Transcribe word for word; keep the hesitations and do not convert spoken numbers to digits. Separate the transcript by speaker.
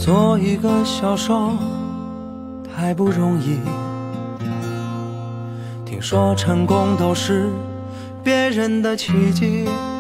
Speaker 1: 做一个销售太不容易，听说成功都是别人的奇迹。